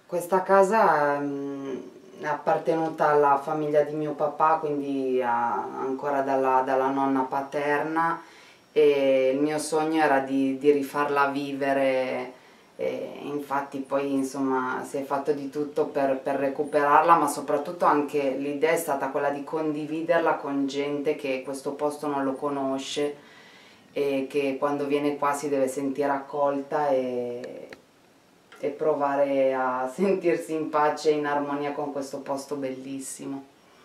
Questa casa è appartenuta alla famiglia di mio papà, quindi ancora dalla nonna paterna, e il mio sogno era di rifarla vivere, e infatti poi insomma si è fatto di tutto per recuperarla, ma soprattutto anche l'idea è stata quella di condividerla con gente che questo posto non lo conosce e che quando viene qua si deve sentire accolta e provare a sentirsi in pace e in armonia con questo posto bellissimo.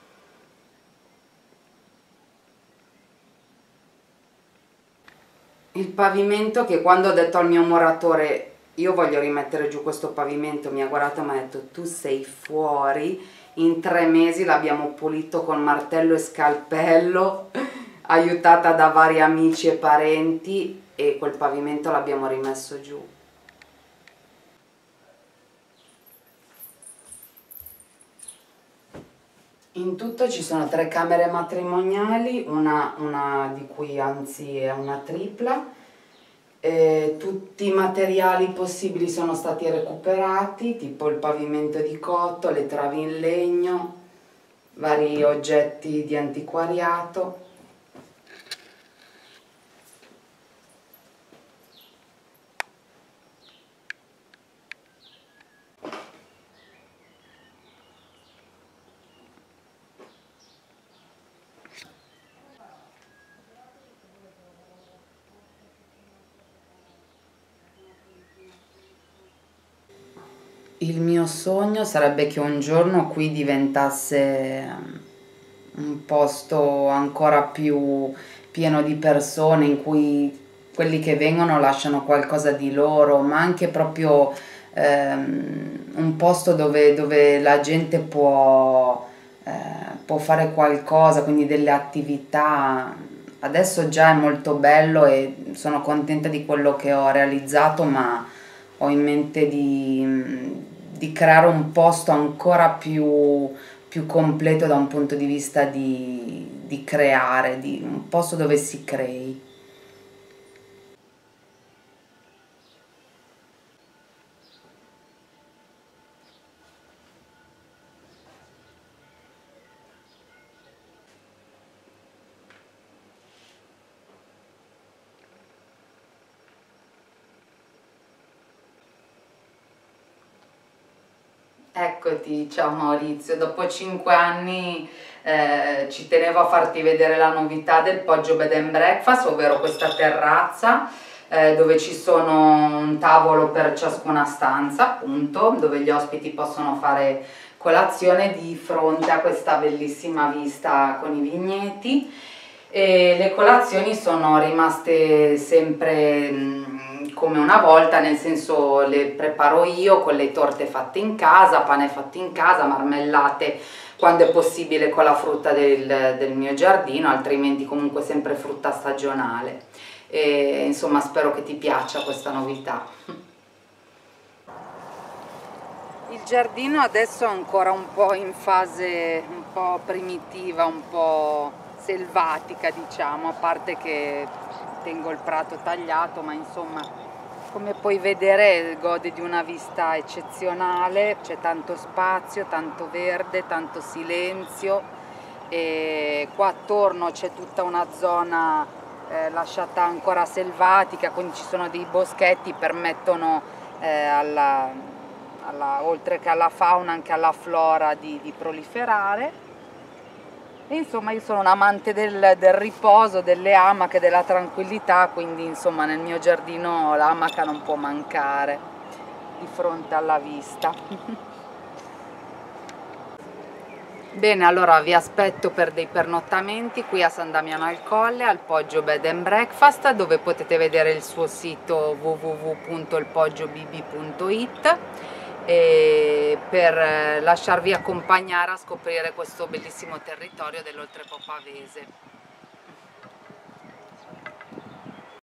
Il pavimento, che quando ho detto al mio muratore io voglio rimettere giù questo pavimento, mi ha guardato e mi ha detto tu sei fuori, in 3 mesi l'abbiamo pulito con martello e scalpello, aiutata da vari amici e parenti, e quel pavimento l'abbiamo rimesso giù. In tutto ci sono 3 camere matrimoniali, una di cui anzi è una tripla. Tutti i materiali possibili sono stati recuperati, tipo il pavimento di cotto, le travi in legno, vari oggetti di antiquariato. Il mio sogno sarebbe che un giorno qui diventasse un posto ancora più pieno di persone, in cui quelli che vengono lasciano qualcosa di loro, ma anche proprio un posto dove la gente può fare qualcosa, quindi delle attività. Adesso già è molto bello e sono contenta di quello che ho realizzato, ma ho in mente di creare un posto ancora più completo da un punto di vista di creare, di un posto dove si crei. Eccoti, ciao Maurizio, dopo 5 anni ci tenevo a farti vedere la novità del Poggio Bed and Breakfast, ovvero questa terrazza dove ci sono un tavolo per ciascuna stanza, appunto, dove gli ospiti possono fare colazione di fronte a questa bellissima vista con i vigneti, e le colazioni sono rimaste sempre come una volta, nel senso le preparo io con le torte fatte in casa, pane fatto in casa, marmellate quando è possibile con la frutta del mio giardino, altrimenti comunque sempre frutta stagionale. E, insomma, spero che ti piaccia questa novità. Il giardino adesso è ancora un po' in fase un po' primitiva, un po' selvatica, diciamo, a parte che tengo il prato tagliato, ma insomma, come puoi vedere, gode di una vista eccezionale, c'è tanto spazio, tanto verde, tanto silenzio, e qua attorno c'è tutta una zona lasciata ancora selvatica, quindi ci sono dei boschetti che permettono oltre che alla fauna anche alla flora di proliferare. E insomma io sono un amante del riposo, delle amache, della tranquillità, quindi insomma nel mio giardino l'amaca non può mancare di fronte alla vista. Bene, allora vi aspetto per dei pernottamenti qui a San Damiano al Colle, al Poggio Bed and Breakfast, dove potete vedere il suo sito www.ilpoggiobb.it, e per lasciarvi accompagnare a scoprire questo bellissimo territorio dell'Oltrepo Pavese.